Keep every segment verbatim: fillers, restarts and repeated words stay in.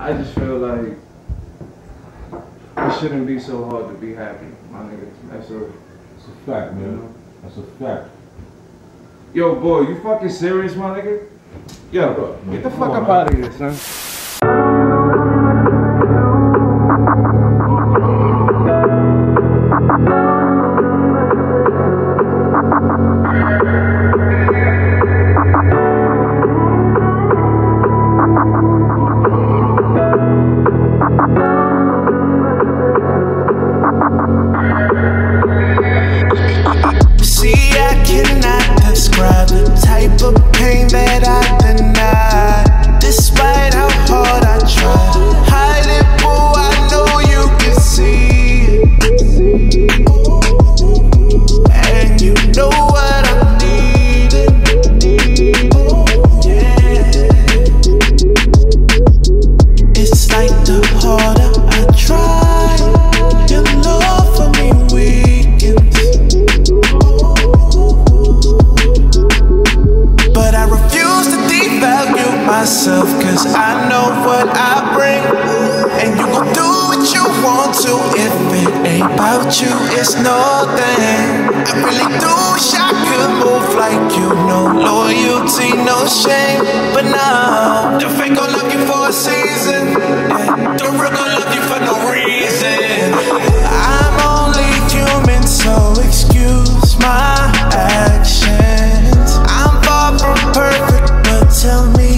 I just feel like it shouldn't be so hard to be happy, my nigga. That's a, that's a fact, man. You know? That's a fact. Yo, boy, you fucking serious, my nigga? Yo, bro, get the fuck up out of here, son. Cause I know what I bring, and you gon' do what you want to. If it ain't about you, it's nothing. I really do wish I could move like you. No loyalty, no shame. But now, the fake gon' love you for a season, yeah. The real gon' love you for no reason. I'm only human, so excuse my actions. I'm far from perfect, but tell me,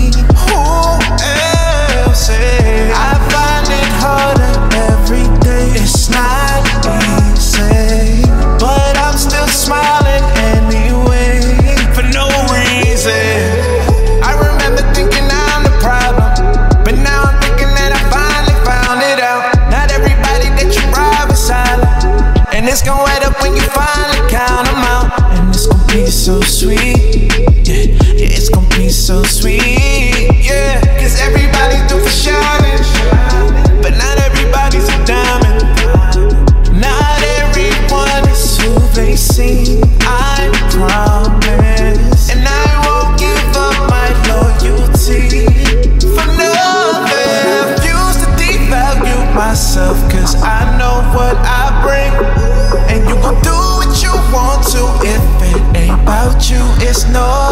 it's gon' add up when you finally count them out. And it's gon' be so sweet, yeah, yeah, it's gon' be so sweet, yeah. Cause everybody's due for shining, but not everybody's a diamond. Not everyone is who they seem, I promise. And I won't give up my loyalty for nothing. I refuse to devalue myself, cause I know what I bring. And you gon' do what you want to. If it ain't about you, it's no